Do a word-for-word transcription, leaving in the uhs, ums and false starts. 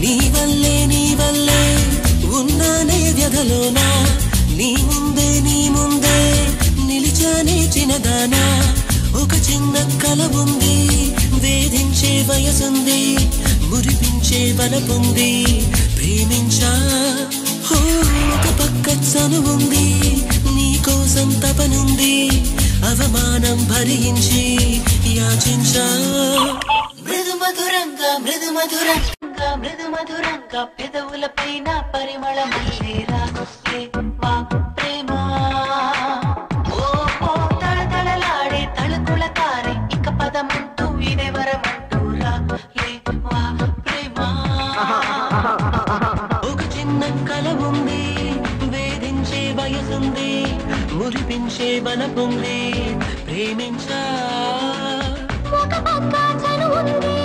నీ వల్లే నీ వల్లే ఉన్నానే వ్యధలోనా నీ ముందే నీ ముందే నిలిచానే చిన్నదానా ఒక చిన్న కల ఉంది వేధించే వయసుంది మురిపించే వలపుంది ప్రేమించా ఒక పక్క చనువుంది నీ కోసం తపనుంది అవమానం భరించి యాచించా మృదు మధురంగా మృదు మధురంగా మృదు మధురంగా పెదవుల పైన పరిమళమల్లేరా మా ప్రేమ ఓ ఓ తళతళలాడే తళుకుల తారే ఇక పదమంటూ ఇదే వరమంటూరా లే మా ప్రేమ ఒక చిన్న కల ఉంది వేధించే వయసుంది మురిపించే బలపుంది ప్రేమించా ఒక పక్క చనువుంది